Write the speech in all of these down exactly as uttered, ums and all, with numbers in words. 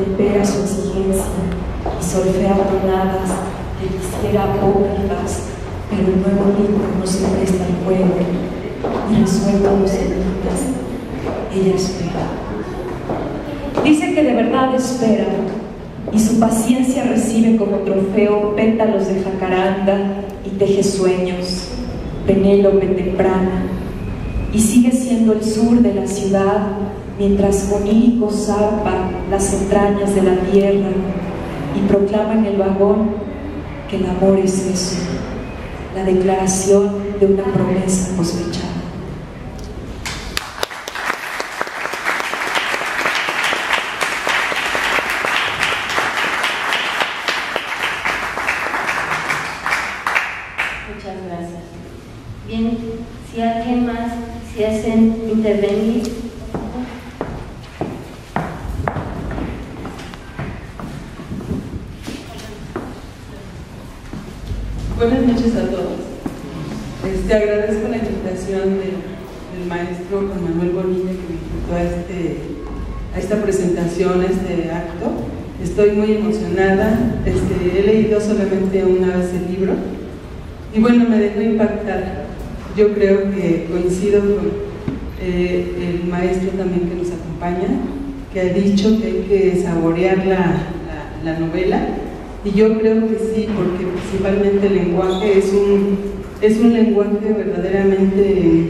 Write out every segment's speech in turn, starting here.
tempera su exigencia y solfea tonadas que quisiera ópticas, pero el nuevo libro no se presta al juego, y resuelto los enigmas, ella espera. Dice que de verdad espera, y su paciencia recibe como trofeo pétalos de jacaranda y teje sueños, Penélope temprana, y sigue siendo el sur de la ciudad, mientras onírico zarpa las entrañas de la tierra y proclama en el vagón que el amor es eso, la declaración de una promesa cosechada. Muchas gracias. Bien, si alguien más se hacen intervenir. Buenas noches a todos. Este, agradezco la invitación de, del maestro Juan Manuel Bonilla que me invitó a, este, a esta presentación, a este acto. Estoy muy emocionada. Este, he leído solamente una vez el libro y bueno, me dejó impactar. Yo creo que coincido con eh, el maestro también que nos acompaña, que ha dicho que hay que saborear la, la, la novela. Y yo creo que sí, porque principalmente el lenguaje es un, es un lenguaje verdaderamente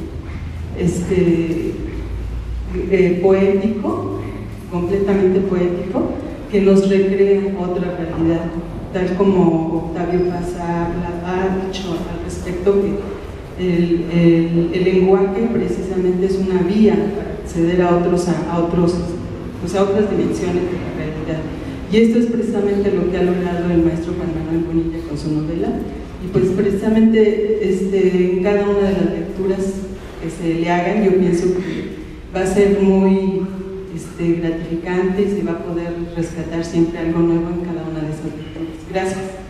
este, eh, poético, completamente poético, que nos recrea otra realidad, tal como Octavio Paz ha, ha dicho al respecto, que el, el, el lenguaje precisamente es una vía para acceder a, otros, a, a, otros, pues a otras dimensiones de la realidad. Y esto es precisamente lo que ha logrado el maestro Juan Manuel Bonilla con su novela, y pues precisamente este, en cada una de las lecturas que se le hagan, yo pienso que va a ser muy este, gratificante y se va a poder rescatar siempre algo nuevo en cada una de esas lecturas. Gracias.